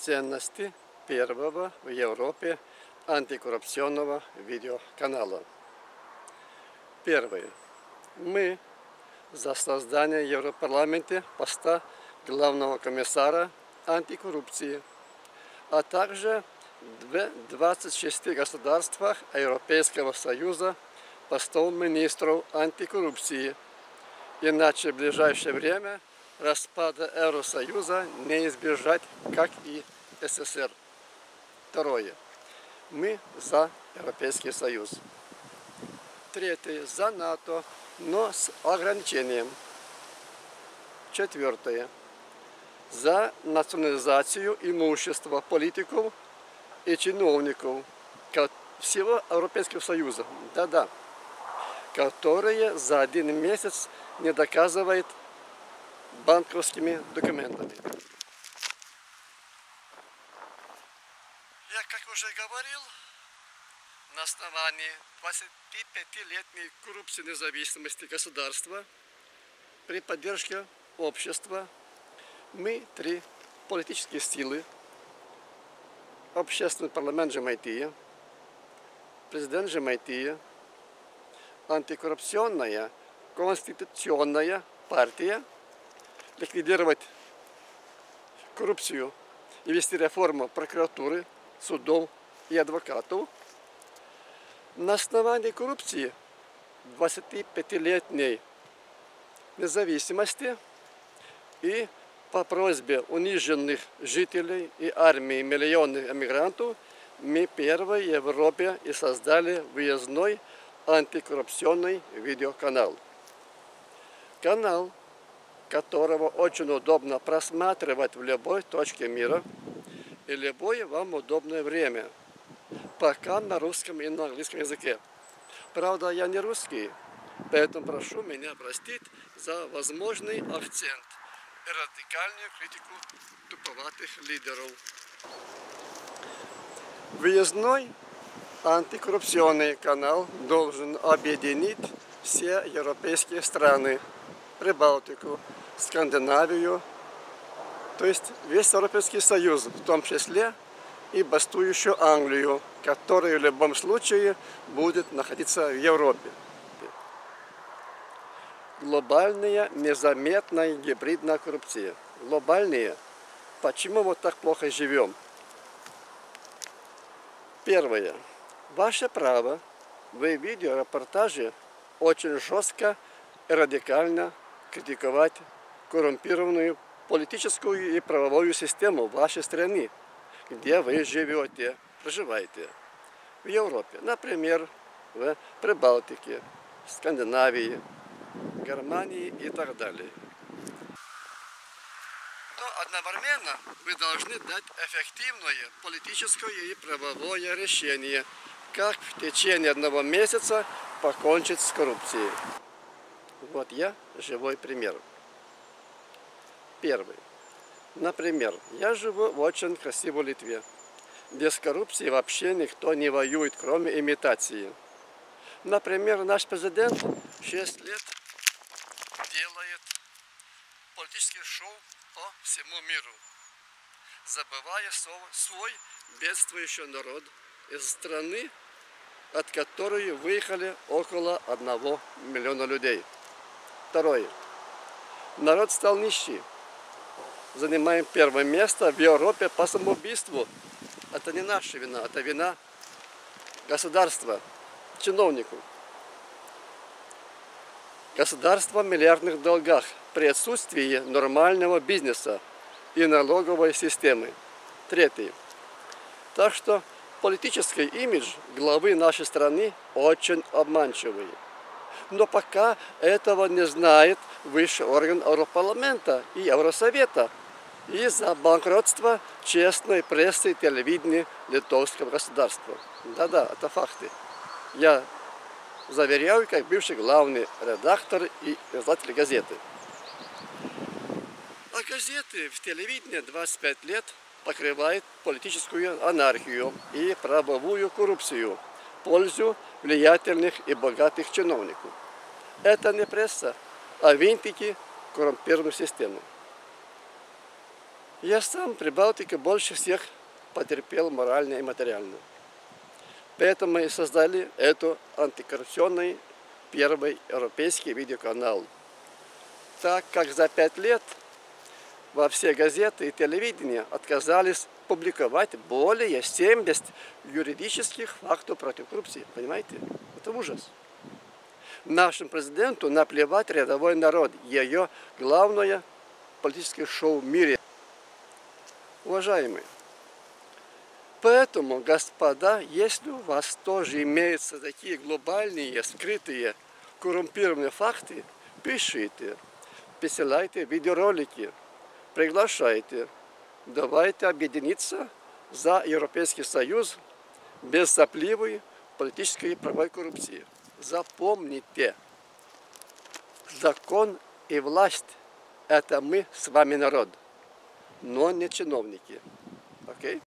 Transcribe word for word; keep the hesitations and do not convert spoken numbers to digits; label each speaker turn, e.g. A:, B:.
A: ценности первого в Европе антикоррупционного видеоканала. Первое. Мы за создание в Европарламенте поста главного комиссара антикоррупции, а также в двадцати шести государствах Европейского Союза постов министров антикоррупции. Иначе в ближайшее время распада Евросоюза не избежать, как и СССР. Второе. Мы за Европейский Союз. Третье. За НАТО, но с ограничением. Четвертое. За национализацию имущества политиков и чиновников всего Европейского Союза. Да-да. Которые за один месяц не доказывает банковскими документами. Я, как уже говорил, на основании двадцатипятилетней коррупции независимости государства при поддержке общества мы три политические силы: Общественный парламент Жемайтия, президент Жемайтия, антикоррупционная конституционная партия, ликвидировать коррупцию и вести реформу прокуратуры, судов и адвокатов. На основании коррупции двадцатипятилетней независимости и по просьбе униженных жителей и армии миллионных эмигрантов мы первые в Европе и создали выездной антикоррупционный видеоканал. Канал, которого очень удобно просматривать в любой точке мира и любое вам удобное время, пока на русском и на английском языке. Правда, я не русский, поэтому прошу меня простить за возможный акцент и радикальную критику туповатых лидеров. Выездной антикоррупционный канал должен объединить все европейские страны, Прибалтику, Скандинавию, то есть весь Европейский Союз, в том числе и бастующую Англию, которая в любом случае будет находиться в Европе. Глобальная незаметная гибридная коррупция. Глобальная. Почему вот так плохо живем? Первое. Ваше право в видеорепортаже очень жестко и радикально критиковать коррумпированную политическую и правовую систему вашей страны, где вы живете, проживаете, в Европе, например, в Прибалтике, Скандинавии, Германии и так далее. Но одновременно вы должны дать эффективное политическое и правовое решение, как в течение одного месяца покончить с коррупцией. Вот я живой пример. Первый. Например, я живу в очень красивой Литве. Без коррупции вообще никто не воюет, кроме имитации. Например, наш президент шесть лет делает политическое шоу по всему миру, забывая свой бедствующий народ из страны, от которой выехали около одного миллиона людей. Второе. Народ стал нищий. Занимаем первое место в Европе по самоубийству. Это не наша вина, это вина государства, чиновников. Государство в миллиардных долгах при отсутствии нормального бизнеса и налоговой системы. Третье. Так что политический имидж главы нашей страны очень обманчивый. Но пока этого не знает высший орган Европарламента и Евросовета из-за банкротства честной прессы и телевидения литовского государства. Да-да, это факты. Я заверяю, как бывший главный редактор и издатель газеты. А газеты в телевидении двадцать пять лет покрывают политическую анархию и правовую коррупцию в пользу влиятельных и богатых чиновников. Это не пресса, а винтики коррумпированной системы. Я сам в Прибалтике больше всех потерпел морально и материально. Поэтому мы создали эту антикоррупционный первый европейский видеоканал. Так как за пять лет во все газеты и телевидение отказались публиковать более семидесяти юридических фактов против коррупции. Понимаете? Это ужас. Нашему президенту наплевать рядовой народ, ее главное политическое шоу в мире. Уважаемые, поэтому, господа, если у вас тоже имеются такие глобальные, скрытые, коррумпированные факты, пишите, присылайте видеоролики, приглашайте. Давайте объединиться за Европейский Союз без сопливой политической и правовой коррупции. Запомните, закон и власть – это мы с вами народ, но не чиновники. Окей?